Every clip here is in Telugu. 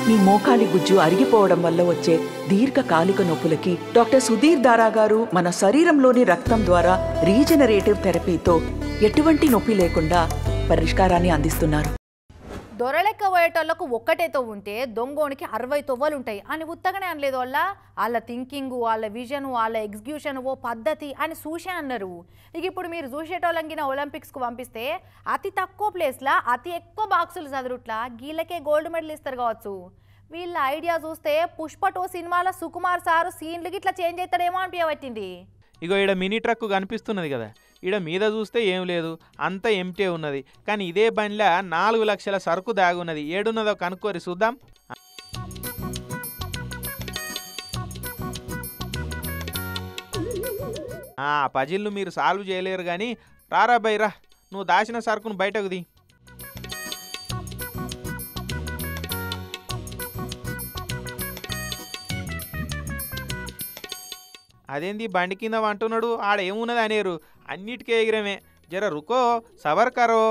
మీ మోకాలి గుజ్జు అరిగిపోవడం వల్ల వచ్చే దీర్ఘకాలిక నొప్పులకి డాక్టర్ సుధీర్ దారా గారు మన శరీరంలోని రక్తం ద్వారా రీజనరేటివ్ థెరపీతో ఎటువంటి నొప్పి లేకుండా పరిష్కారాన్ని అందిస్తున్నారు. దొరలెక్క పోయేటోళ్లకు ఒక్కటేతో ఉంటే దొంగోనికి 60 తొవ్వలు ఉంటాయి అని ఉత్తగానే అనలేదు. వాళ్ళ థింకింగ్, వాళ్ళ విజన్, వాళ్ళ ఎగ్జిక్యూషన్ ఓ పద్ధతి అని చూసే అన్నారు. ఇక ఇప్పుడు మీరు చూసేటోళ్ళంగిన ఒలింపిక్స్కు పంపిస్తే అతి తక్కువ ప్లేస్లో అతి ఎక్కువ బాక్సులు చదురుట్లా గీళ్ళకే గోల్డ్ మెడల్ ఇస్తారు కావచ్చు. వీళ్ళ ఐడియా చూస్తే పుష్ప 2 సినిమాలో సుకుమార్ సారు సీన్లకి ఇట్లా చేంజ్ అవుతాడేమో అనిపించబట్టింది. ఇగో ఈడ మినీ ట్రక్ కనిపిస్తున్నది కదా, ఈడ మీద చూస్తే ఏం లేదు, అంత ఎంటే ఉన్నది. కానీ ఇదే బండిలో 4 లక్షల సరుకు దాగున్నది. ఏడున్నదో కనుక్కోరి చూద్దాం. పజిల్ను మీరు సాల్వ్ చేయలేరు కానీ రారా బైరా, నువ్వు దాచిన సరుకును బయటకు ది. అదేంది బండి కింద అంటున్నాడు, ఆడ ఏమున్నది అనేరు, అన్నిటికీ ఎగిరమే. జర రుకో సవర్ కరో.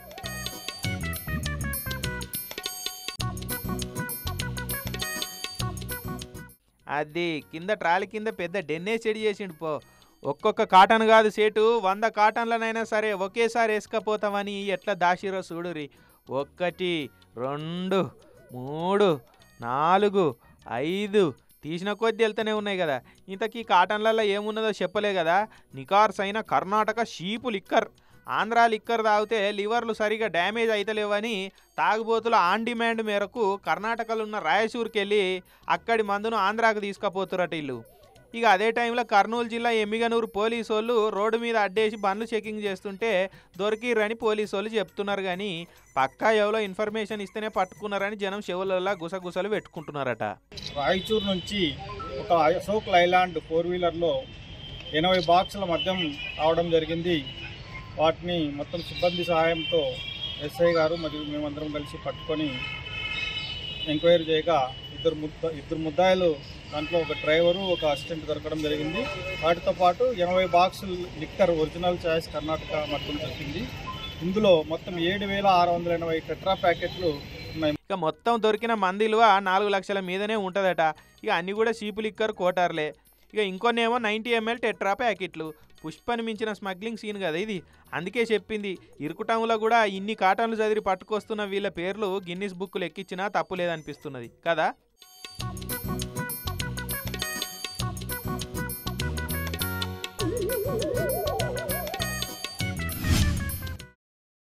అది కింద ట్రాలీ కింద పెద్ద డెన్నే సెడి చేసిండు పో. ఒక్కొక్క కాటన్ కాదు సేటు, 100 కాటన్లనైనా సరే ఒకేసారి వేసుకపోతామని ఎట్లా దాసిరో చూడురి. 1 2 3 4 5 తీసిన కొద్ది వెళ్తూనే ఉన్నాయి కదా. ఇంతకీ కాటన్లలో ఏమున్నదో చెప్పలే కదా. నికార్స్ అయిన Karnataka cheap liquor, Andhra liquor తాగితే లివర్లు సరిగా డ్యామేజ్ అవుతలేవని తాగుబోతుల ఆన్ డిమాండ్ మేరకు కర్ణాటకలో ఉన్న రాయచూరుకి వెళ్ళి అక్కడి మందును ఆంధ్రాకు తీసుకుపోతురట ఇల్లు. ఇక అదే టైంలో కర్నూలు జిల్లా ఎమ్మిగనూరు పోలీసు వాళ్ళు రోడ్డు మీద అడ్డేసి బండ్లు చెకింగ్ చేస్తుంటే దొరికిరని పోలీసు వాళ్ళు చెప్తున్నారు. కానీ పక్కా ఎవరో ఇన్ఫర్మేషన్ ఇస్తేనే పట్టుకున్నారని జనం చెవులలో గుసగుసలు పెట్టుకుంటున్నారట. రాయచూరు నుంచి ఒక అశోక్ లైలాండ్ 4-వీలర్లో 80 బాక్సుల మద్యం రావడం జరిగింది. వాటిని మొత్తం సిబ్బంది సహాయంతో ఎస్ఐ గారు మరియు మేమందరం కలిసి పట్టుకొని ఎంక్వైరీ చేయగా ఇద్దరు ముద్దాయిలు, దాంట్లో ఒక డ్రైవరు, ఒక అసిస్టెంట్ దొరకడం జరిగింది. వాటితో పాటు 80 బాక్సులు లిక్కర్ ఒరిజినల్ చాయిస్ కర్ణాటక మద్యం దొరికింది. ఇందులో మొత్తం 7,680 టెట్రా ప్యాకెట్లు ఉన్నాయి. ఇక మొత్తం దొరికిన మంది విలువ 4 లక్షల మీదనే ఉంటుందట. ఇక అన్నీ కూడా చీపు లిక్కర్ కోటార్లే. ఇక ఇంకొన్నేమో 90 ml టెట్రా ప్యాకెట్లు. పుష్పని మించిన స్మగ్లింగ్ సీన్ కదా ఇది. అందుకే చెప్పింది, ఇరుకుటంలో కూడా ఇన్ని కాటన్లు చదివి పట్టుకొస్తున్న వీళ్ళ పేర్లు గిన్నిస్ బుక్లు ఎక్కించినా తప్పు లేదనిపిస్తున్నది కదా.